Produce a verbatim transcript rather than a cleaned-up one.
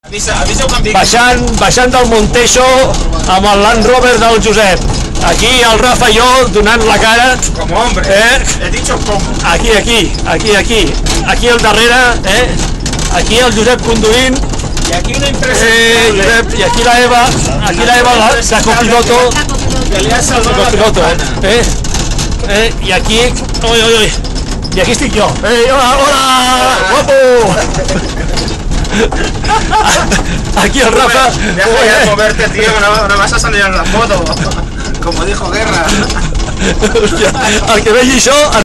baixant, baixant del Montejo amb el Land Rover del Josep. Aquí el Rafa i jo donant la cara. Com hombre, eh? He dicho como. Aquí, aquí, aquí, aquí. Aquí al darrere, eh? Aquí el Josep conduint. I aquí una impresa. Eh, Josep, i aquí la Eva, aquí la Eva, la, de copiloto. Que li ha salvat la Copiloto, campana. eh? Eh, i aquí, oi, oi, oi. I aquí estic jo. Eh, hola, hola, guapo. Aquí el Rafa. Deja ya de moverte, tío, que no, no vas a salir en la foto. Como dijo Guerra. Hòstia, el que vegi això...